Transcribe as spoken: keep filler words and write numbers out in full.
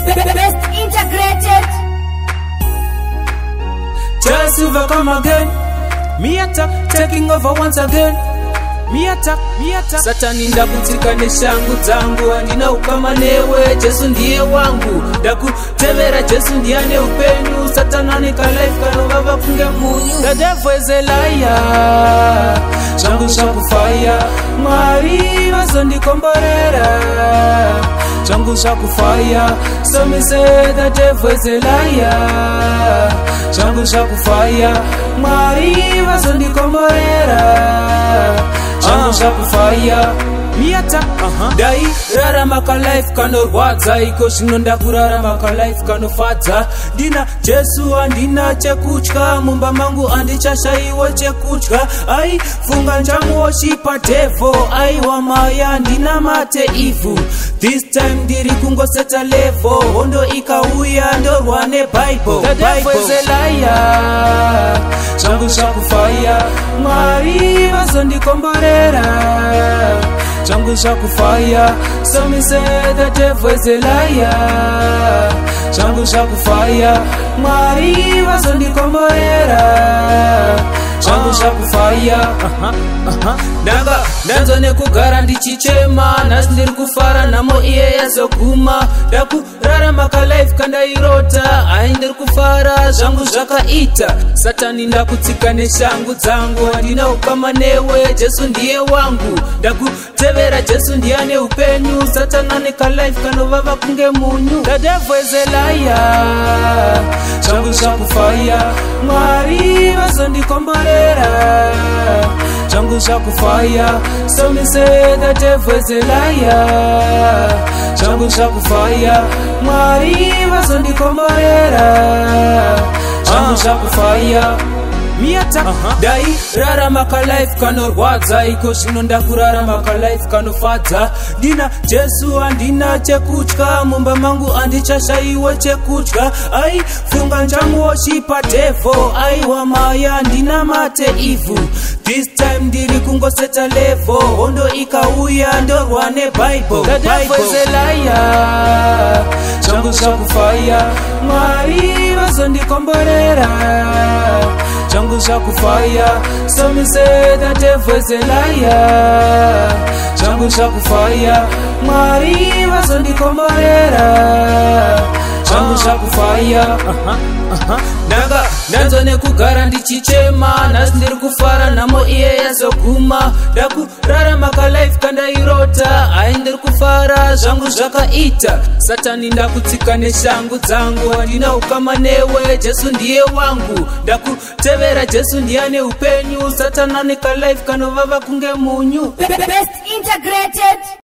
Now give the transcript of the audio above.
Best integrated. Jah Silvah come again. Me attack, taking over once again. Me attack, me attack. Satani ndakutika neshangu zangu, andina ukama newe, Jesu ndiye wangu. Ndakutevera Jesu ndiyane upenyu, Satana nika life kanovava kunge munyu. The devil is a liar, shangu shaku fire. Mwari vazondi komborera, shangu shaku fire. So me say the devil is a liar, shangu shaku fire. Mwari vazondi komborera, shangu shaku fire. Me attack, uh-huh. Dai rara maka life kano rwadza, iko shinonda kurara maka life kano fadza. Dina Jesu andina chekuchka, mumba mangu andichasha iwe chekuchka. Ai funga njamu oshipa devo, ai wamaya ndina mate ivu. This time diri kungo seta levo, hondo ika uya ndo rwane Bible. The devil is a liar, shangu shaku fire. Mwari vazondi komborera, shangu shaku fire. So me say the devil is a liar, shangu shaku fire. Mwari vazondi komborera, shangu shaku fire. uh-huh, uh-huh. Danga danzo nekugara ndichichema, nasi ndiri kufara namo iye yazoguma. Daku rara maka life kanda irota, ai ndiri kufara zvangu zvakaita. Satani ndakutsika neshangu dzangu, andina ukama newe, Jesu ndiye wangu. Ndakutevera Jesu ndiyane upenyu, Satana nika life kanovava kunge munyu. The devil is a liar, shangu shaku fire. Mwari vazondi komborera, shangu shaku fire. So me say the devil is a liar, shangu shaku fire. Mwari vazondi komborera, shangu shaku fire. Me attack, uh-huh. Dai rara maka life kano rwadza, iko shinonda kurara maka life kano fadza. Dina Jesu andina chekuchka, mumba mangu andichasha iwe chekuchka. Ai funga njamu oshipa devo, ai wamaya ndina mate ivu. This time diri kungo seta levo, hondo ika uya ndo rwane Bible. The devil is a liar, shangu shaku fire. Mwari vazondi komborera, shangu shaku fire. So me say the devil is a liar, shangu shaku fire. Mwari vazondi komborera, shangu shaku fire. uh-huh, uh-huh. Danga danzo nekugara ndichichema, nasi ndiri kufara namo iye yazoguma. Daku rara maka life kanda irota, ai ndiri kufara zvangu zvakaita. Satani ndakutsika neshangu dzangu, andina ukama newe, Jesu ndiye wangu. Ndakutevera Jesu ndiyane upenyu, Satana nika life kanovava kunge munyu. Best integrated.